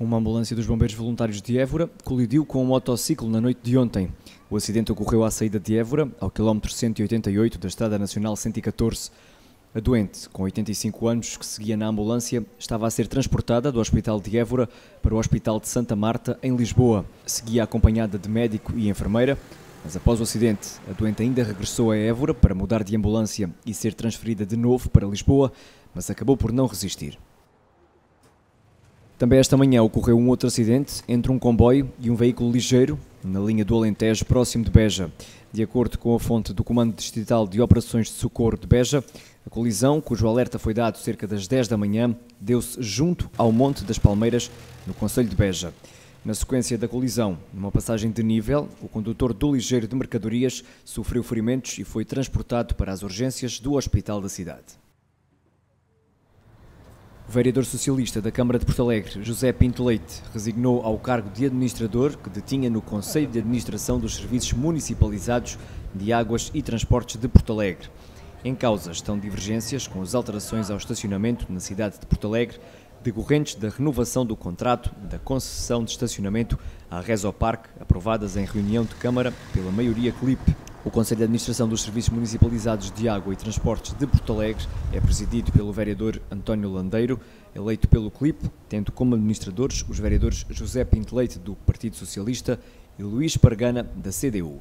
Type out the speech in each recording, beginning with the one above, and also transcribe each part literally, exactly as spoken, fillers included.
Uma ambulância dos bombeiros voluntários de Évora colidiu com um motociclo na noite de ontem. O acidente ocorreu à saída de Évora, ao quilómetro cento e oitenta e oito da Estrada Nacional cento e catorze. A doente, com oitenta e cinco anos, que seguia na ambulância, estava a ser transportada do Hospital de Évora para o Hospital de Santa Marta, em Lisboa. Seguia acompanhada de médico e enfermeira, mas após o acidente, a doente ainda regressou a Évora para mudar de ambulância e ser transferida de novo para Lisboa, mas acabou por não resistir. Também esta manhã ocorreu um outro acidente entre um comboio e um veículo ligeiro na linha do Alentejo, próximo de Beja. De acordo com a fonte do Comando Distrital de Operações de Socorro de Beja, a colisão, cujo alerta foi dado cerca das dez da manhã, deu-se junto ao Monte das Palmeiras, no concelho de Beja. Na sequência da colisão, numa passagem de nível, o condutor do ligeiro de mercadorias sofreu ferimentos e foi transportado para as urgências do hospital da cidade. O vereador socialista da Câmara de Porto Alegre, José Pinto Leite, resignou ao cargo de administrador que detinha no Conselho de Administração dos Serviços Municipalizados de Águas e Transportes de Porto Alegre. Em causa estão divergências com as alterações ao estacionamento na cidade de Porto Alegre, decorrentes da renovação do contrato da concessão de estacionamento à Resopark, aprovadas em reunião de Câmara pela maioria C L I P. O Conselho de Administração dos Serviços Municipalizados de Água e Transportes de Porto Alegre é presidido pelo vereador António Landeiro, eleito pelo C L I P, tendo como administradores os vereadores José Pinto Leite, do Partido Socialista, e Luís Pargana, da C D U.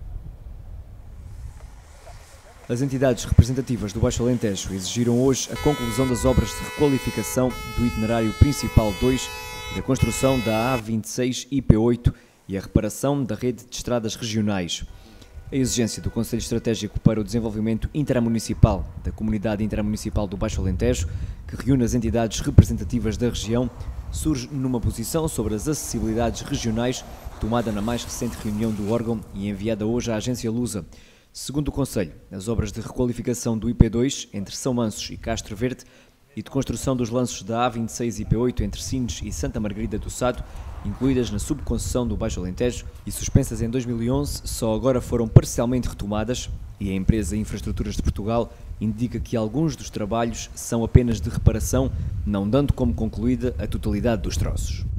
As entidades representativas do Baixo Alentejo exigiram hoje a conclusão das obras de requalificação do itinerário principal dois e da construção da A vinte e seis I P oito e a reparação da rede de estradas regionais. A exigência do Conselho Estratégico para o Desenvolvimento Intramunicipal da Comunidade Intramunicipal do Baixo Alentejo, que reúne as entidades representativas da região, surge numa posição sobre as acessibilidades regionais tomada na mais recente reunião do órgão e enviada hoje à agência Lusa. Segundo o Conselho, as obras de requalificação do I P dois entre São Mansos e Castro Verde e de construção dos lanços da A vinte e seis I P oito entre Sines e Santa Margarida do Sado, incluídas na subconcessão do Baixo Alentejo e suspensas em dois mil e onze, só agora foram parcialmente retomadas, e a empresa Infraestruturas de Portugal indica que alguns dos trabalhos são apenas de reparação, não dando como concluída a totalidade dos troços.